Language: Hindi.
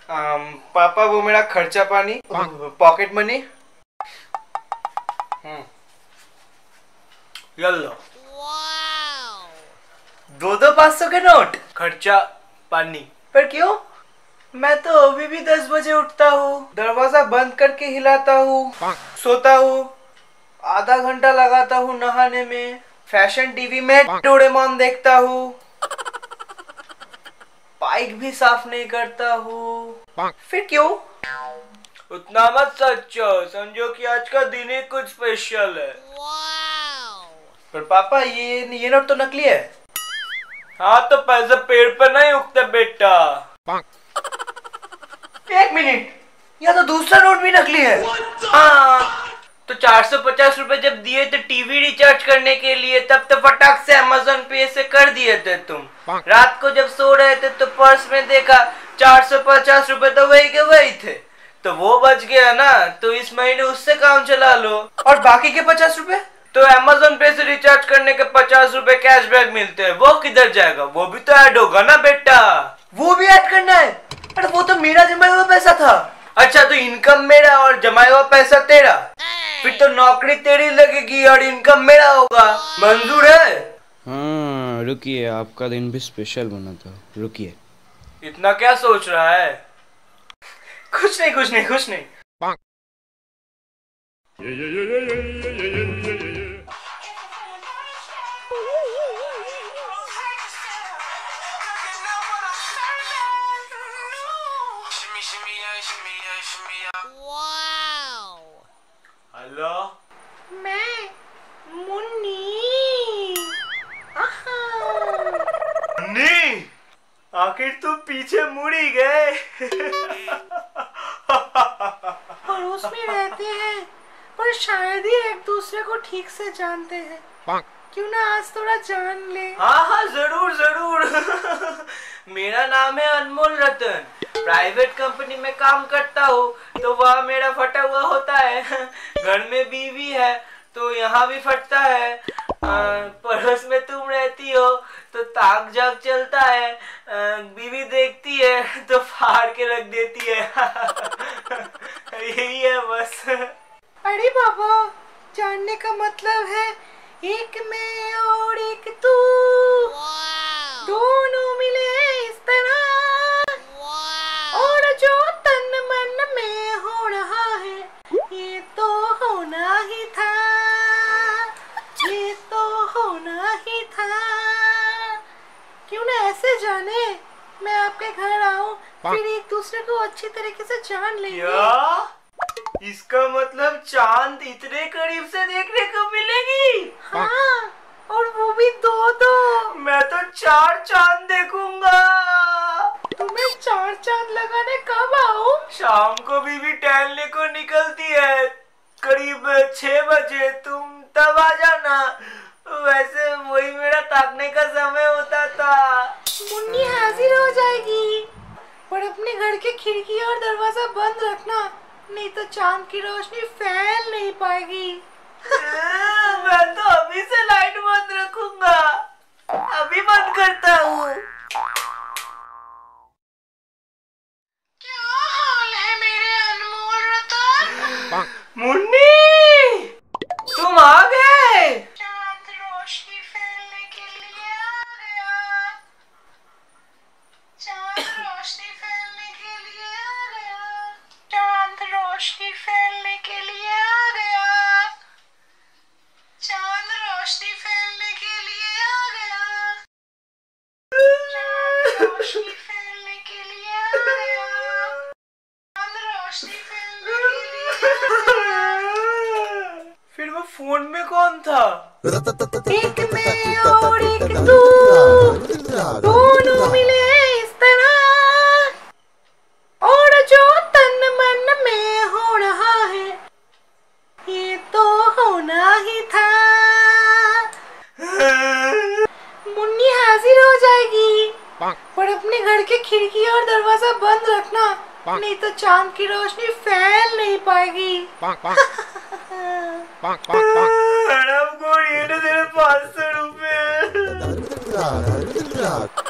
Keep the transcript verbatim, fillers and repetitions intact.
आम, पापा वो मेरा खर्चा पानी, पॉकेट मनी। यल्लो दो दो पाँच सौ के नोट। खर्चा पानी। पर क्यों? मैं तो अभी भी दस बजे उठता हूँ, दरवाजा बंद करके हिलाता हूँ, सोता हूँ, आधा घंटा लगाता हूँ नहाने में, फैशन टीवी में डोरेमोन देखता हूँ, बाइक भी साफ नहीं करता हूँ। फिर क्यों? उतना मत सोचो, समझो कि आज का दिन ही कुछ स्पेशल है। पर पापा ये ये नोट तो नकली है। हाँ तो पैसे पेड़ पर नहीं उगते बेटा। एक मिनट, या तो दूसरा नोट भी नकली है। हाँ तो चार सौ पचास रुपए जब दिए थे टीवी रिचार्ज करने के लिए, तब तो फटाक से अमेज़न पे से कर दिए थे तुम। रात को जब सो रहे थे तो पर्स में देखा चार सौ पचास रुपए तो वही के वही थे, तो वो बच गया ना, तो इस महीने उससे काम चला लो। और बाकी के पचास रुपए? तो अमेज़न पे से रिचार्ज करने के पचास रुपए कैशबैक मिलते हैं, वो किधर जाएगा? वो भी तो ऐड होगा ना बेटा। वो भी ऐड करना है? अरे वो तो मेरा जमा हुआ पैसा था। अच्छा तो इनकम मेरा और जमाया हुआ पैसा तेरा, फिर तो नौकरी तेरी लगेगी और इनकम मेरा होगा। मंजूर है? हाँ रुकिए, आपका दिन भी स्पेशल बना था, रुकिए। इतना क्या सोच रहा है? कुछ नहीं कुछ नहीं कुछ नहीं। हेलो, मैं मुन्नी। मुन्नी, आखिर तुम पीछे मुड़ ही गए। पड़ोस में रहते हैं पर शायद ही एक दूसरे को ठीक से जानते हैं। क्यों ना आज थोड़ा जान ले? हाँ हाँ जरूर जरूर। मेरा नाम है अनमोल रतन, प्राइवेट कंपनी में काम करता हूँ, तो वह मेरा फटा हुआ होता है। घर में बीवी है तो यहाँ भी फटता है। पड़ोस में तुम रहती हो तो ताक झाक चलता है, बीवी देखती है तो फाड़ के रख देती है। यही है बस। अरे बाबा, जानने का मतलब है एक मैं और एक तू, दोनों मिले इस तरह, और जो तन मन में हो रहा है ये तो होना ही था, ये तो होना ही था। क्यों ना ऐसे जाने, मैं आपके घर आऊं, फिर एक दूसरे को अच्छी तरीके से जान लेंगे। क्या? इसका मतलब चांद इतने करीब से देखने को मिलेगी? हाँ, और वो भी दो दो। मैं तो चार चांद देखूंगा। तुम्हें चार चांद लगाने कब आऊं? शाम को बीवी टहलने को निकलती है करीब छह बजे, तुम तब आ जाना। वैसे वही मेरा ताकने का समय होता था। मुन्नी हाजिर हो जाएगी, पर अपने घर के खिड़की और दरवाजा बंद रखना, नहीं तो चांद की रोशनी फैल नहीं पाएगी। मैं तो अभी से लाइट बंद रखूंगा, अभी बंद करता हूँ। क्या हाल है मेरे अनमोल रतन? मुन्नी, तुम आ गए। चांद रोशनी फैलने के लिए आ गया, चांद रोशनी फैलने के लिए आ गया, चांद रोशनी फैलने के लिए आ गया, चांद रोशनी फैलने के लिए आ गया, चांद रोशनी फैलने के लिए आ गया, चांद रोशनी फैलने के लिए आ गया। फिर वो फोन में कौन था? एक मैं और एक तू, दोनों मिले इस तरह, और जो तन मन में हो रहा है ये तो होना ही था। मुन्नी हाजिर हो जाएगी, पर अपने घर के खिड़की और दरवाजा बंद रखना, नहीं तो चांद की रोशनी फैल नहीं पाएगी। हराम खोर, ये ना तेरे पाँच सौ रुपए।